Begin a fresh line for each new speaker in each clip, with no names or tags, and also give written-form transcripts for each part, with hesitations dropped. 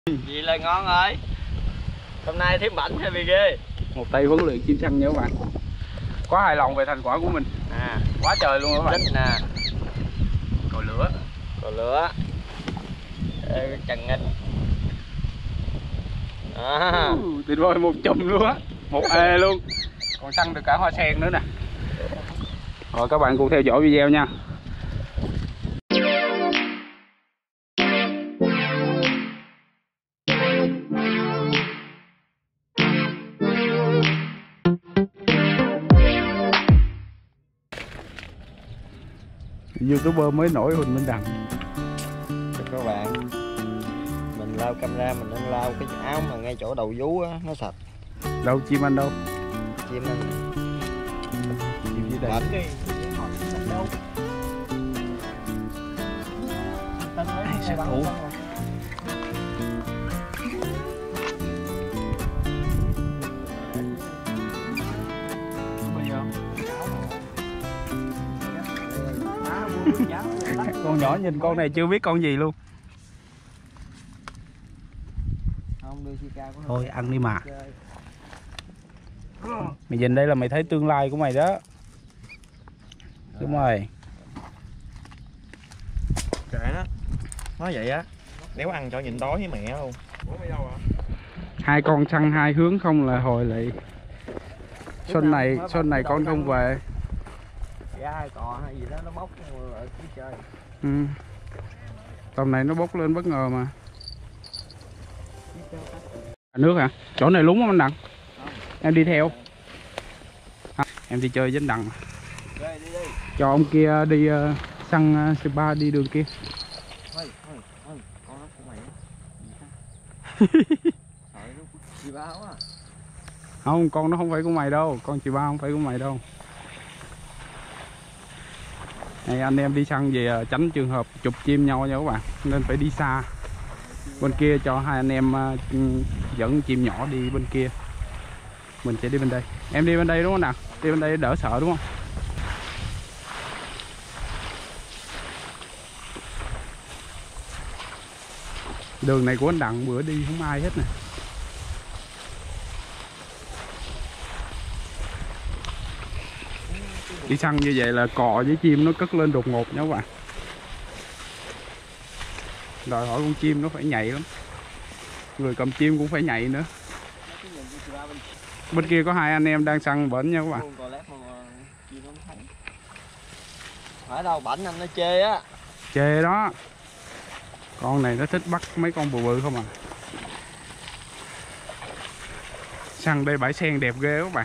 Vậy là ngon rồi. Hôm nay thím bảnh hay bị ghê.
Một tay huấn luyện chim săn nha các bạn. Quá hài lòng về thành quả của mình. Quá trời luôn các bạn.
Thích nè.
Cò lửa.
Cò lửa. Trần nghịch.
Tuyệt vời, một chùm luôn á. Một ê luôn. Còn săn được cả hoa sen nữa nè. Rồi các bạn cùng theo dõi video nha. YouTuber mới nổi Huỳnh Minh Đằng.
Chào các bạn. Mình lao camera, mình đang lao cái áo mà ngay chỗ đầu vú á, nó sạch.
Đâu chim anh đâu?
Chim anh.
Chim dưới đây. Sát thủ. Con nhỏ nhìn con này chưa biết con gì luôn. Thôi ăn đi mà. Mày nhìn đây là mày thấy tương lai của mày đó. Đúng rồi.
Kệ nó. Nói vậy á. Nếu ăn cho nhịn đói với mẹ luôn.
Hai con săn hai hướng không là hồi lại. Xuân này con không về.
Hai cò hay gì đó nó bốc ở phía trời.
Tầm này nó bốc lên bất ngờ mà. Nước hả? Chỗ này lúng không anh Đặng? Em đi theo. Em đi chơi với anh Đặng. Cho ông kia đi săn Spa đi đường kia. Không, con nó không phải của mày đâu. Con chị ba không phải của mày đâu. Này, anh em đi săn về tránh trường hợp chụp chim nhau nha các bạn, nên phải đi xa. Bên kia cho hai anh em dẫn chim nhỏ đi bên kia, mình sẽ đi bên đây. Em đi bên đây đúng không nào? Đi bên đây đỡ sợ đúng không? Đường này của anh Đặng bữa đi không ai hết nè. Đi săn như vậy là cò với chim nó cất lên đột ngột nha các bạn. Đòi hỏi con chim nó phải nhạy lắm. Người cầm chim cũng phải nhạy nữa. Bên kia có hai anh em đang săn bển nha các bạn.
Phải đâu, bảnh anh nó chê á.
Chê đó. Con này nó thích bắt mấy con bự bự không à. Săn đây bãi sen đẹp ghê các bạn.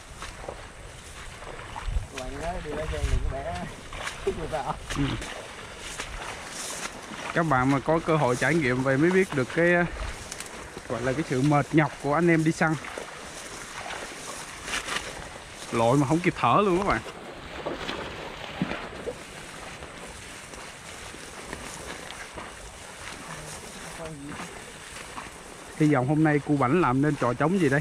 Các bạn mà có cơ hội trải nghiệm về mới biết được cái gọi là cái sự mệt nhọc của anh em đi săn. Lội mà không kịp thở luôn các bạn. Hy vọng hôm nay cô Bảnh làm nên trò trống gì đây.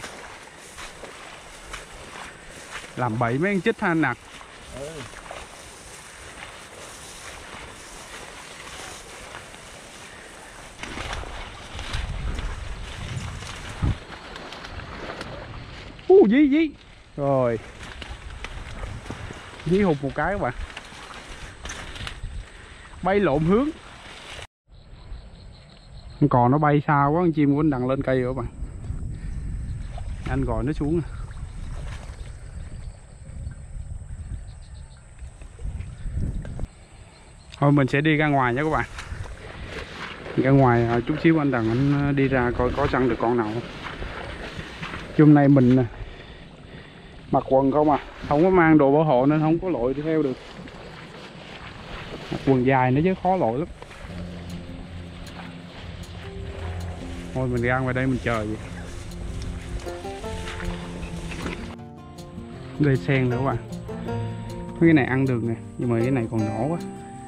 Làm bậy mấy con chích ha anh nè. Dí rồi, dí hụt một cái các bạn, bay lộn hướng. Con cò nó bay xa quá, con chim của anh Đặng lên cây rồi các bạn. Anh gọi nó xuống. Thôi mình sẽ đi ra ngoài nha các bạn. Ra ngoài chút xíu anh Đặng anh đi ra coi có săn được con nào không. Hôm nay mình mặc quần không à, không có mang đồ bảo hộ nên không có lội đi theo được. Mặc quần dài nữa chứ khó lội lắm. Thôi mình ra ngoài đây mình chờ vậy. Đây sen nữa các bạn. Cái này ăn được nè, nhưng mà cái này còn nhỏ quá.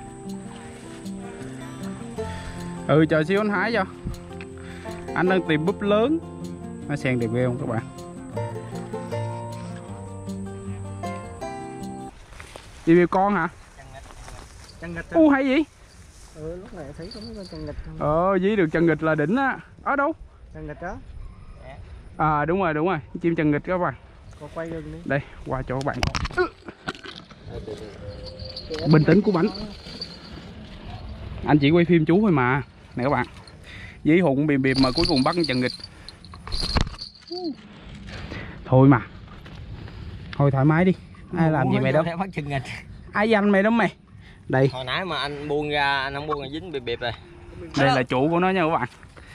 Chờ xíu anh hái cho. Anh đang tìm búp lớn. Nó sen đẹp ghê không các bạn? Đi view con hả?
Chân nghịch.
Hay gì?
Lúc này thấy có mấy con chân nghịch không?
Dí được chân nghịch là đỉnh á. Ở đâu?
Trần nghịch đó.
À đúng rồi, chim trần nghịch các bạn.
Con quay gần đi.
Đây, qua chỗ các bạn. Bình tĩnh của bảnh. Anh chỉ quay phim chú thôi mà. Nè các bạn. Dí hụn bìm bìm mà cuối cùng bắt con trần nghịch. Thôi mà. Thôi thoải mái đi. Ai làm gì mày đâu.
Bắt trần nghịch.
Ai danh mày đó mày. Đây.
Hồi nãy mà anh buông ra, anh không buông là dính bịp bịp rồi.
Đây là chủ của nó nha các bạn.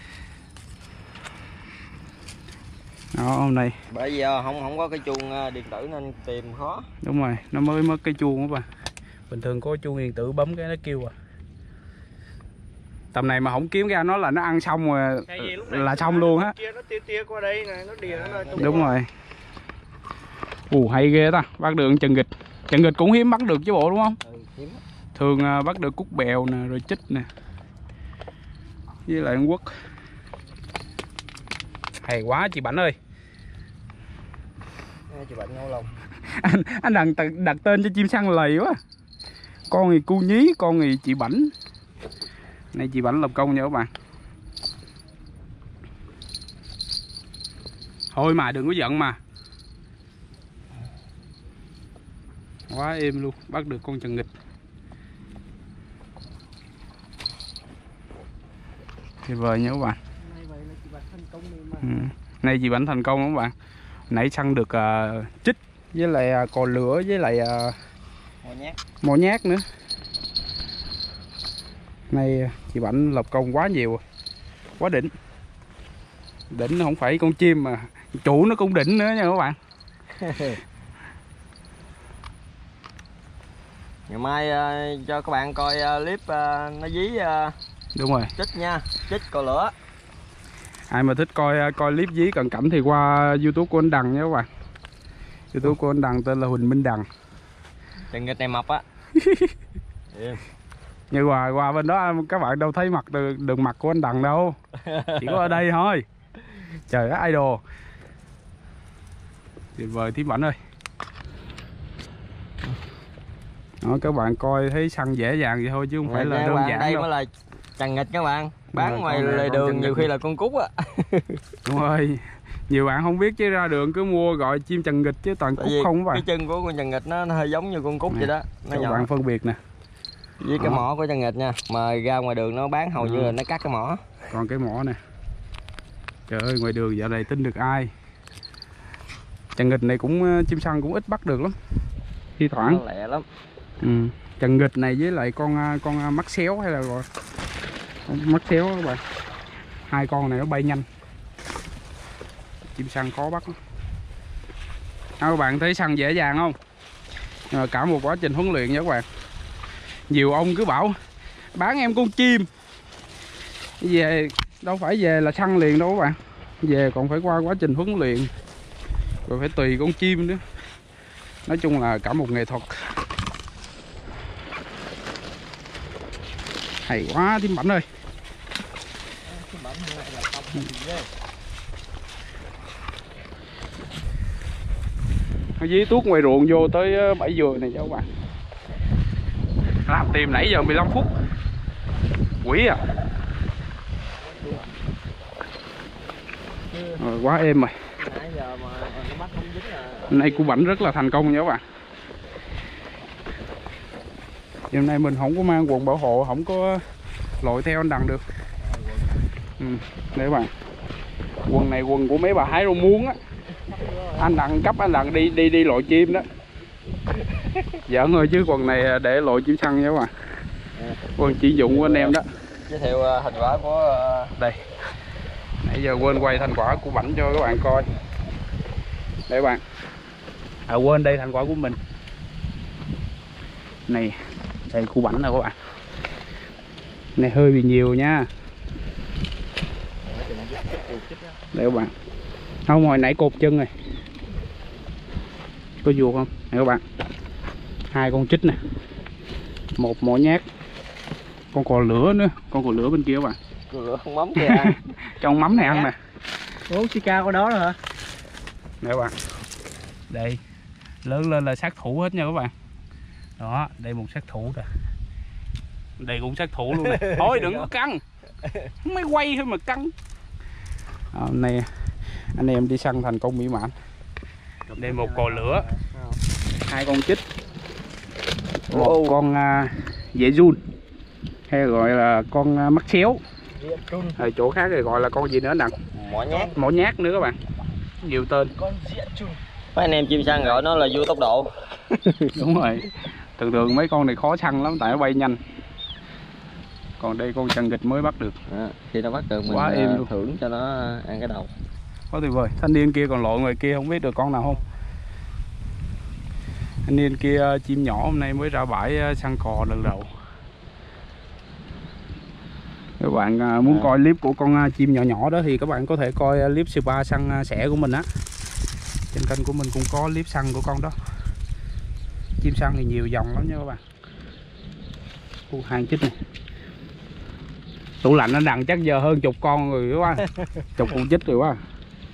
Đó, hôm nay.
Bởi vì không có cái chuông điện tử nên tìm khó.
Đúng rồi, nó mới mất cái chuông các bạn. Bình thường có chuông điện tử bấm cái nó kêu à. Tầm này mà không kiếm ra nó là nó ăn xong rồi là xong luôn á.
Nó tia qua đây này, nó đìa nó
đúng rồi. Hay ghê ta, bắt được trần nghịch. Trần nghịch cũng hiếm bắt được chứ bộ đúng không?
Hiếm.
Thường bắt được cút bèo nè, rồi chích nè. Với lại Trung Quốc. Hay quá chị Bảnh ơi.
Chị Bảnh nấu lòng.
Anh đặt tên cho chim săn lầy quá. Con thì cu nhí, con thì chị Bảnh. Này chị Bảnh lập công nha các bạn. Thôi mà đừng có giận mà. Quá êm luôn, bắt được con trần nghịch. Tuyệt vời nha các bạn. Nay chị Bảnh thành công các bạn. Nãy săn được chích với lại cò lửa với lại mò nhát nữa. Nay chị Bảnh lập công quá nhiều, quá đỉnh. Đỉnh không phải con chim mà chủ nó cũng đỉnh nữa nha các bạn.
Ngày mai cho các bạn coi clip nó dí
đúng rồi,
chích nha, chích cò lửa.
Ai mà thích coi clip dí cận cảnh thì qua YouTube của anh Đằng nha các bạn. YouTube của anh Đằng tên là Huỳnh Minh Đằng.
Trần nghịch này mập á.
Như qua bên đó các bạn đâu thấy mặt đường mặt của anh Đằng đâu. Chỉ có ở đây thôi. Trời ơi idol. Tuyệt vời Thím Bảnh ơi. Đó, các bạn coi thấy săn dễ dàng vậy thôi chứ không phải là đơn giản
đây
đâu.
mới là trần nghịch các bạn. Bán ngoài lề đường nhiều khi là con cút á.
Đúng rồi. Nhiều bạn không biết chứ ra đường cứ mua gọi chim trần nghịch chứ toàn cút không các bạn.
Cái chân của con trần nghịch nó hơi giống như con cút vậy đó. Nó
các
nhỏ.
bạn phân biệt nè.
Với cái mỏ của trần nghịch nha. Mà ra ngoài đường nó bán hầu như là nó cắt cái mỏ.
Còn cái mỏ nè. Trời ơi ngoài đường dạo này tin được ai. Trần nghịch này cũng chim săn cũng ít bắt được lắm. Thi thoảng.
Nó lẹ lắm.
Trần nghịch này với lại con mắt xéo hay là gọi mắt xéo các bạn. Hai con này nó bay nhanh. Chim săn khó bắt lắm. Các bạn thấy săn dễ dàng không? Cả một quá trình huấn luyện nha các bạn. Nhiều ông cứ bảo bán em con chim. Về đâu phải về là săn liền đâu các bạn. Về còn phải qua quá trình huấn luyện. Rồi phải tùy con chim nữa. Nói chung là cả một nghệ thuật. Hay quá Thím Bảnh ơi. Nó dí tuốt ngoài ruộng vô tới 7 giờ này cho các bạn. Làm tìm nãy giờ 15 phút. Quỷ à. Rồi, quá êm rồi. Hôm nay cô Bảnh rất là thành công nha các bạn. Hôm nay mình không có mang quần bảo hộ, không có lội theo anh Đằng được. Đây các bạn. Quần này quần của mấy bà hái rau muống á. Anh Đằng cấp anh Đằng đi lội chim đó. Giỡn thôi chứ quần này để lội chim săn nha các bạn. Quần chỉ dụng của anh em đó.
Giới thiệu thành quả của
đây. Nãy giờ quên quay thành quả của Bảnh cho các bạn coi. Đây các bạn. Quên đây thành quả của mình. Này, đây của Bảnh nè các bạn. Này hơi bị nhiều nha. Đây các bạn. Không, hồi nãy cột chân rồi. Có vuột không? Này các bạn. Hai con chích nè. Một mỏ nhát. Con cò lửa nữa. Con cò lửa bên kia các bạn.
lửa không mắm kìa ăn.
Trong mắm này ăn nè.
Ủa Sika có đó nữa hả?
Đây các bạn. Đây. Lớn lên là sát thủ hết nha các bạn. Đó, đây một sát thủ nè. Đây cũng sát thủ luôn nè. Thôi đừng có căng. Mới quay thôi mà căng. Hôm nay anh em đi săn thành công mỹ mãn. Đây một cò lửa, 2 con chích, một con dễ run hay gọi là con mắt xéo. Ở chỗ khác thì gọi là con gì nữa nè, mỏ nhát nữa các bạn, nhiều tên.
Mấy anh em chim săn gọi nó là vua tốc độ.
Đúng rồi, thường mấy con này khó săn lắm tại nó bay nhanh. Còn đây con chân vịt mới bắt được.
Khi nó bắt được mình
quá êm luôn,
thưởng cho nó ăn cái đầu.
quá tuyệt vời. Thanh niên kia còn lội ngoài kia không biết được con nào không. Thanh niên kia chim nhỏ hôm nay mới ra bãi săn cò lần đầu. Các bạn muốn coi clip của con chim nhỏ nhỏ đó thì các bạn có thể coi clip spa săn sẻ của mình á. Trên kênh của mình cũng có clip săn của con đó. Chim săn thì nhiều dòng lắm nha các bạn. Hàng chích này, tủ lạnh nó đằng chắc giờ hơn chục con rồi quá. Chục con chích rồi quá.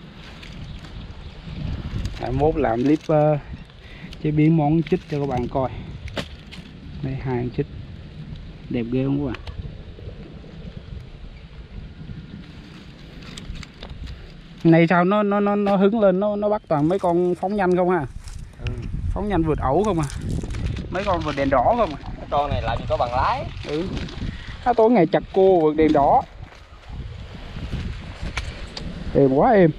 Mốt làm clip chế biến món chích cho các bạn coi. Đây 2 con chích đẹp ghê không các bạn. Này sao nó hứng lên, nó bắt toàn mấy con phóng nhanh không ha. Phóng nhanh vượt ẩu không à. Mấy con vượt đèn đỏ không à.
Cái con này làm gì có bằng lái.
Tối ngày chặt cua vượt đèn đỏ. Êm quá êm.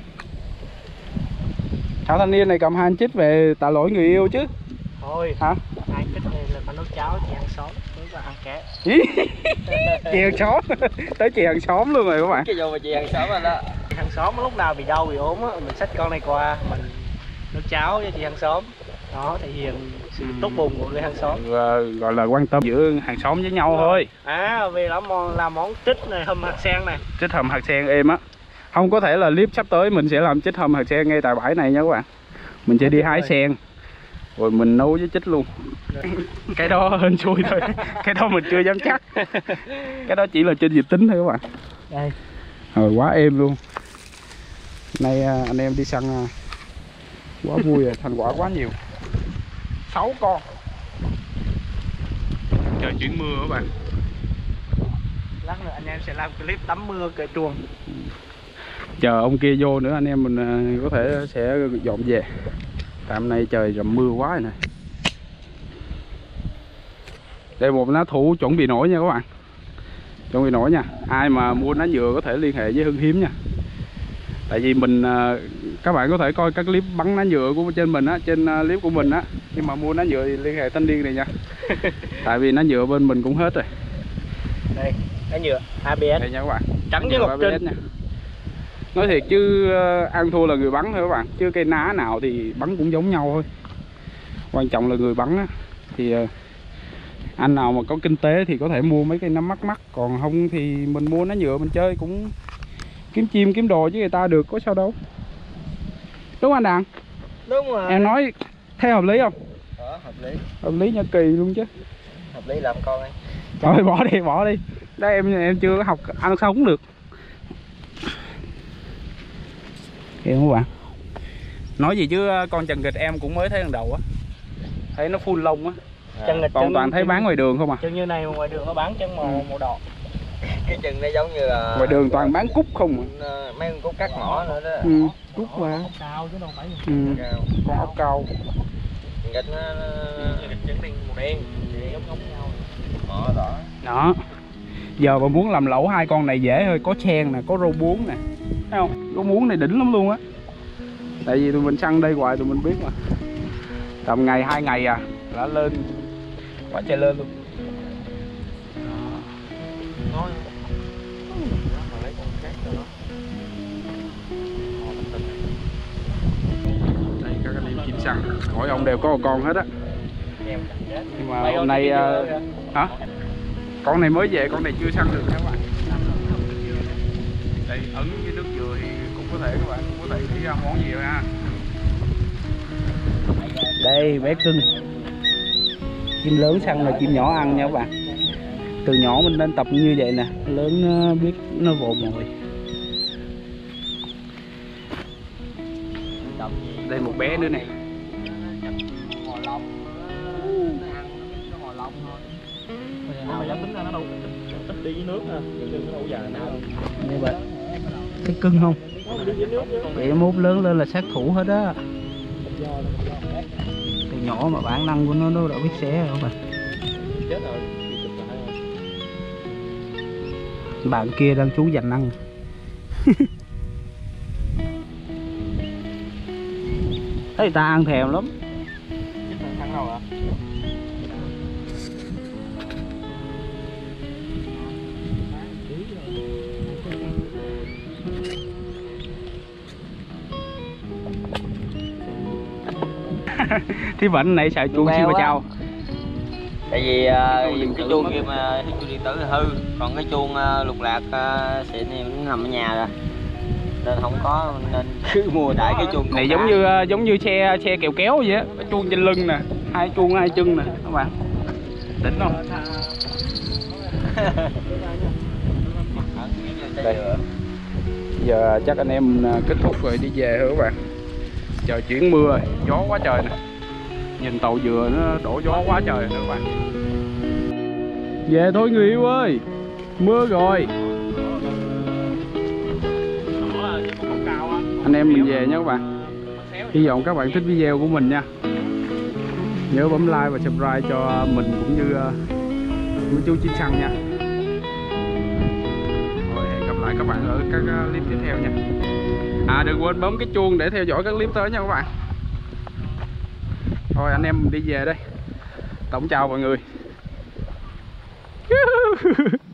Sao thanh niên này cầm 2 chích về tạ lỗi người yêu chứ.
Thôi
hả?
2 chích này là phải nấu cháo chị hàng xóm với ăn cá.
Chị hàng xóm. Tới chị hàng xóm luôn rồi các bạn.
Cái vô mà chị hàng xóm rồi đó.
Hàng xóm lúc nào bị đau bị ốm á, mình xách con này qua mình nấu cháo cho chị hàng xóm. Đó thể hiện sự tốt bụng của người hàng xóm.
Gọi là quan tâm giữa hàng xóm với nhau thôi.
Về làm món chích này, hầm hạt sen này.
Chích hầm hạt sen êm á. Không có thể là clip sắp tới mình sẽ làm chích hầm hạt sen ngay tại bãi này nha các bạn. Mình sẽ đi hái sen rồi mình nấu với chích luôn. Cái đó hên xui thôi. Cái đó mình chưa dám chắc. Cái đó chỉ là trên dự tính thôi các bạn.
Đây.
Rồi quá êm luôn. Nay anh em đi săn quá vui rồi, thành quả quá nhiều. 6 con. Trời chuyển mưa các bạn.
Lát nữa anh em sẽ làm clip tắm mưa cởi truồng.
Chờ ông kia vô nữa anh em mình có thể sẽ dọn về. Tạm nay trời rầm mưa quá rồi này. Đây một lá thủ chuẩn bị nổi nha các bạn. Chuẩn bị nổi nha. Ai mà mua ná nhựa có thể liên hệ với Hưng Hiếm nha. Tại vì mình các bạn có thể coi các clip bắn ná nhựa của trên mình á, trên clip của mình á. Nhưng mà mua ná nhựa thì liên hệ thanh niên này nha. Tại vì ná nhựa bên mình cũng hết rồi.
Đây, ná nhựa ABS.
Đây nha các bạn.
Trắng với ngọc trinh
nha. Nói thiệt chứ ăn thua là người bắn thôi các bạn. Chứ cây ná nào thì bắn cũng giống nhau thôi. Quan trọng là người bắn á. Thì anh nào mà có kinh tế thì có thể mua mấy cây nắm mắc. Còn không thì mình mua ná nhựa mình chơi cũng kiếm chim kiếm đồ với người ta được, có sao đâu. Đúng anh Đàn?
Đúng rồi.
Em nói thấy hợp lý không?
Hợp lý.
Hợp lý nha, kỳ luôn chứ.
Hợp lý làm con ấy.
Thôi bỏ đi. Đây em chưa có học ăn sống được. Em các bạn. Nói gì chứ con trần vịt em cũng mới thấy lần đầu á. Thấy nó full lông á. Còn toàn thấy bán ngoài đường không à.
Chân như này mà ngoài đường nó bán chân màu đỏ.
Cái chân nó giống như là
ngoài đường toàn bán cúc không à.
Mấy con cúc cắt mỏ nữa đó.
Cúc mà.
Ốc cao chứ đâu phải.
Con ốc cao.
Nghịch nó
chân đen màu đen, giống nhau.
mỏ đỏ.
Đó. Giờ mà muốn làm lẩu 2 con này dễ thôi, có sen nè, có rau muống nè. Thấy không? Rau muống này đỉnh lắm luôn á. Tại vì tụi mình săn đây hoài tụi mình biết mà. Tầm ngày 2 ngày à đã lên quả trời lên luôn. Đây các anh em chim săn, mỗi ông đều có một con hết á. Nhưng mà hôm nay hả? Con này mới về, con này chưa săn được các bạn. Đây ấn với nước dừa thì cũng có thể các bạn cũng có thể nghĩ ra món gì rồi ha. Đây bé cưng. Chim lớn săn là chim nhỏ ăn nha các bạn. Từ nhỏ mình nên tập như vậy nè, lớn biết nó vồ mồi. Đây một bé nữa nè.
Tính ra nó đâu thích đi với nước ha, đừng có đâu dài nào.
Đây bạn. Cái cưng không? Bể mốt lớn lên là sát thủ hết á. Từ nhỏ mà bản năng của nó đã biết xé rồi mà. Bạn kia đang trú giành ăn. Thấy người ta ăn thèm lắm.
Thằng đâu ạ?
Thì vẫn nãy xài chuông xin bà chào.
Tại vì cái chuông kia mà cái chuông điện tử là hư, còn cái chuông lục lạc xịn thì nó nằm ở nhà rồi nên không có, nên cứ mua đại cái chuông
Này giống như xe kèo kéo vậy á, cái chuông trên lưng nè, hai chuông hai chân nè các bạn. Đỉnh không? Đây. Giờ chắc anh em kết thúc rồi đi về thôi các bạn. Trời chuyển mưa rồi, gió quá trời nè. Nhìn tàu dừa nó đổ gió quá trời nè các bạn. Về thôi người yêu ơi, mưa rồi. Anh em mình về nha các bạn. Hy vọng các bạn thích video của mình nha. Nhớ bấm like và subscribe cho mình cũng như chú Chim Săn nha. Rồi hẹn gặp lại các bạn ở các clip tiếp theo nha. Đừng quên bấm cái chuông để theo dõi các clip tới nha các bạn. Thôi anh em mình đi về đây. Tổng chào mọi người.